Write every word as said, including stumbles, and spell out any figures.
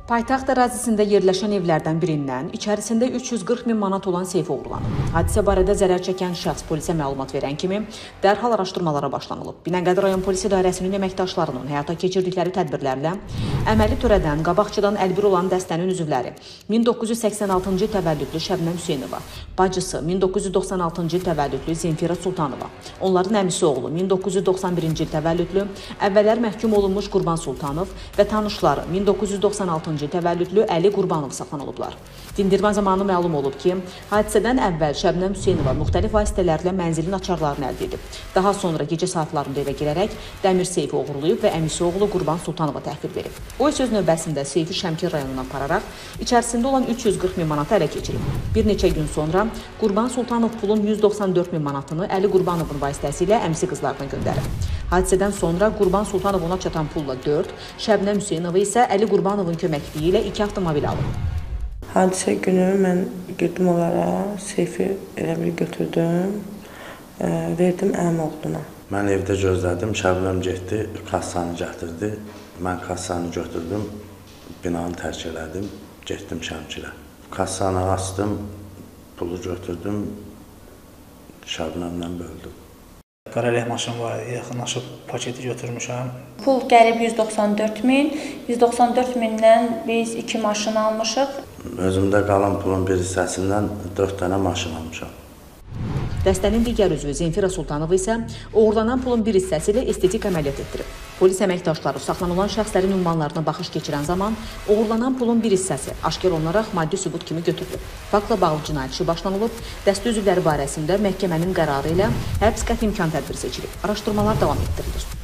Paytaxt ərazisində yerləşən evlərdən birindən içərisində üç yüz qırx min manat olan seyf oğurlanıb. Hadisə barədə zərər çəkən şəxs polisə məlumat verən kimi dərhal araşdırmalara başlanılıb. Binəqədi rayon polis idarəsinin əməkdaşlarının həyata keçirdikləri tədbirlərlə əməli törədən qabaqçıdan əlbir olan dəstənin üzvləri min doqquz yüz səksən altıncı il təvəllüdlü Şəbnəm Hüseynova, bacısı min doqquz yüz doxsan altıncı il təvəllüdlü Zemfira Sultanova, onların əmisi oğlu min doqquz yüz doxsan birinci il təvəllüdlü əvvəllər məhkum olunmuş Qurban Sultanov və tanışları min doqquz yüz doxsan altıncı təvəllüdlü Əli Qurbanov saxlanılıblar. Dindirmə zamanı məlum olub ki, hadisədən əvvəl Şəbnəm Hüseynova müxtəlif vasitələrlə mənzilin açarlarını əldə edib. Daha sonra gecə saatlarında evə girərək dəmir seyfi oğurlayıb və əmisi oğlu Qurban Sultanova təhvil verib. O isə öz növbəsində seyfi Şəmkir rayonuna apararaq içərisində olan üç yüz qırx min manatı ələ keçirib. Bir neçə gün sonra Qurban Sultanov pulun yüz doxsan dörd min manatını Əli Qurbanovun vasitəsilə əmisi qızlarına göndərib. Hadisədən sonra Qurban Sultanov ona çatan pulla dörd, Şəbnəm Hüseynova isə Əli Qurbanovun köməkliyi ilə iki avtomobil alıb. Hadisə günü mən girdim onlara, seyfi elə bir götürdüm, e, verdim əmi oğluna. Mən evdə gözlədim, Şəbnəm getdi, kassanı gətirdi. Mən kassanı götürdüm, binanı tərk elədim, getdim Şəmkirə. Kassanı açdım, pulu götürdüm, Şəbnəmdən böldüm. Qaralıq maşın var, yaxınlaşıb paketi götürmüşəm. Pul gəlib yüz doxsan dörd min, yüz doxsan dörd mindən biz iki maşın almışıq. Özümdə qalan pulun bir hissəsindən dörd dənə maşın almışam. Dəstənin digər üzvü Zemfira Sultanova isə uğurlanan pulun bir hissəsi ilə estetik əməliyyat etdirib. Polis əməkdaşları saxlanılan şəxslərin ünvanlarına baxış keçirən zaman uğurlanan pulun bir hissəsi aşkar olunaraq maddi sübut kimi götürülüb. Faktla bağlı cinayət işi başlanılıb, dəstə üzvləri barəsində məhkəmənin qərarı ilə həbs qəti imkan tədbiri seçilib. Araşdırmalar davam etdirilir.